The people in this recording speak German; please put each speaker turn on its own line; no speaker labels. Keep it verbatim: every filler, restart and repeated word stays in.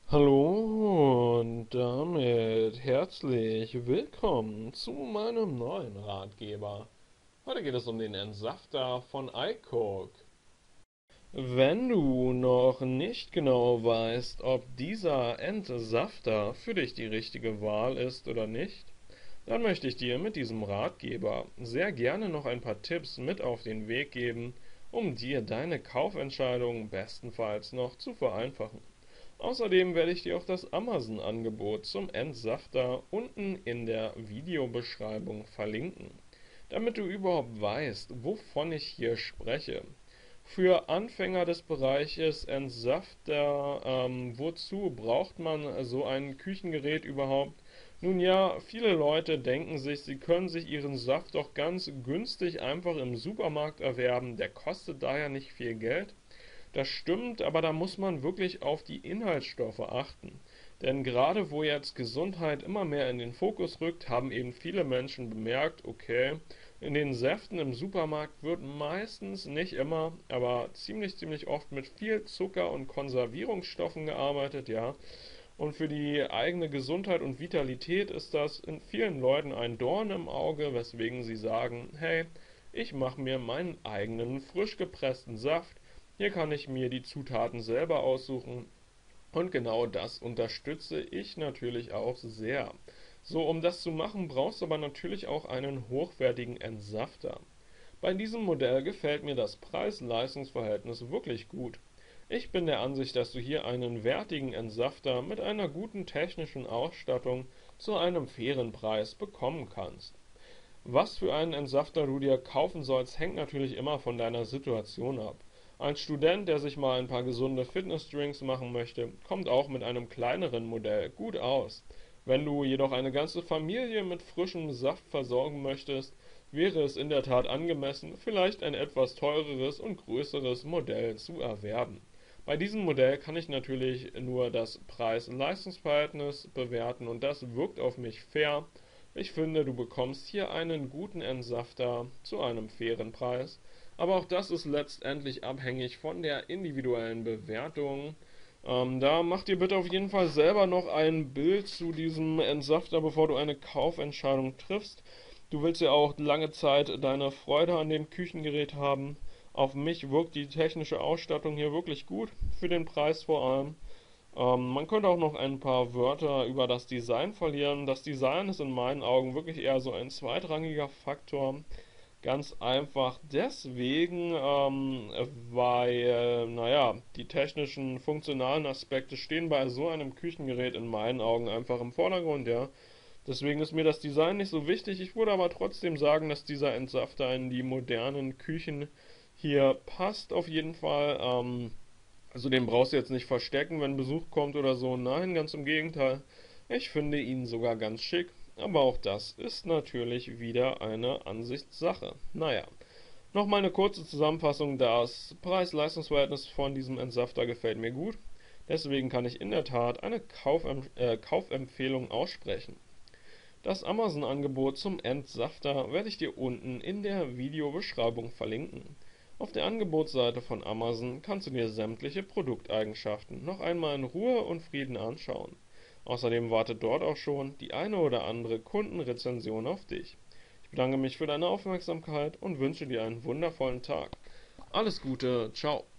Hallo und damit herzlich willkommen zu meinem neuen Ratgeber. Heute geht es um den Entsafter von iCoke. Wenn du noch nicht genau weißt, ob dieser Entsafter für dich die richtige Wahl ist oder nicht, dann möchte ich dir mit diesem Ratgeber sehr gerne noch ein paar Tipps mit auf den Weg geben, um dir deine Kaufentscheidung bestenfalls noch zu vereinfachen. Außerdem werde ich dir auch das Amazon-Angebot zum Entsafter unten in der Videobeschreibung verlinken, damit du überhaupt weißt, wovon ich hier spreche. Für Anfänger des Bereiches Entsafter, ähm, wozu braucht man so ein Küchengerät überhaupt? Nun ja, viele Leute denken sich, sie können sich ihren Saft doch ganz günstig einfach im Supermarkt erwerben, der kostet daher nicht viel Geld. Das stimmt, aber da muss man wirklich auf die Inhaltsstoffe achten. Denn gerade wo jetzt Gesundheit immer mehr in den Fokus rückt, haben eben viele Menschen bemerkt, okay, in den Säften im Supermarkt wird meistens, nicht immer, aber ziemlich, ziemlich oft mit viel Zucker und Konservierungsstoffen gearbeitet, ja. Und für die eigene Gesundheit und Vitalität ist das in vielen Leuten ein Dorn im Auge, weswegen sie sagen, hey, ich mache mir meinen eigenen frisch gepressten Saft. Hier kann ich mir die Zutaten selber aussuchen und genau das unterstütze ich natürlich auch sehr. So, um das zu machen, brauchst du aber natürlich auch einen hochwertigen Entsafter. Bei diesem Modell gefällt mir das Preis-Leistungs-Verhältnis wirklich gut. Ich bin der Ansicht, dass du hier einen wertigen Entsafter mit einer guten technischen Ausstattung zu einem fairen Preis bekommen kannst. Was für einen Entsafter du dir kaufen sollst, hängt natürlich immer von deiner Situation ab. Ein Student, der sich mal ein paar gesunde Fitnessdrinks machen möchte, kommt auch mit einem kleineren Modell gut aus. Wenn du jedoch eine ganze Familie mit frischem Saft versorgen möchtest, wäre es in der Tat angemessen, vielleicht ein etwas teureres und größeres Modell zu erwerben. Bei diesem Modell kann ich natürlich nur das Preis-Leistungs-Verhältnis bewerten und das wirkt auf mich fair. Ich finde, du bekommst hier einen guten Entsafter zu einem fairen Preis, aber auch das ist letztendlich abhängig von der individuellen Bewertung. Ähm, da mach dir bitte auf jeden Fall selber noch ein Bild zu diesem Entsafter, bevor du eine Kaufentscheidung triffst. Du willst ja auch lange Zeit deine Freude an dem Küchengerät haben. Auf mich wirkt die technische Ausstattung hier wirklich gut, für den Preis vor allem. Ähm, man könnte auch noch ein paar Wörter über das Design verlieren. Das Design ist in meinen Augen wirklich eher so ein zweitrangiger Faktor. Ganz einfach deswegen, ähm, weil, naja, die technischen, funktionalen Aspekte stehen bei so einem Küchengerät in meinen Augen einfach im Vordergrund, ja. Deswegen ist mir das Design nicht so wichtig. Ich würde aber trotzdem sagen, dass dieser Entsafter in die modernen Küchen hier passt auf jeden Fall. Ähm, also den brauchst du jetzt nicht verstecken, wenn Besuch kommt oder so. Nein, ganz im Gegenteil. Ich finde ihn sogar ganz schick. Aber auch das ist natürlich wieder eine Ansichtssache. Naja, nochmal eine kurze Zusammenfassung. Das Preis-Leistungs-Verhältnis von diesem Entsafter gefällt mir gut. Deswegen kann ich in der Tat eine Kaufem äh, Kaufempfehlung aussprechen. Das Amazon-Angebot zum Entsafter werde ich dir unten in der Videobeschreibung verlinken. Auf der Angebotsseite von Amazon kannst du dir sämtliche Produkteigenschaften noch einmal in Ruhe und Frieden anschauen. Außerdem wartet dort auch schon die eine oder andere Kundenrezension auf dich. Ich bedanke mich für deine Aufmerksamkeit und wünsche dir einen wundervollen Tag. Alles Gute, ciao.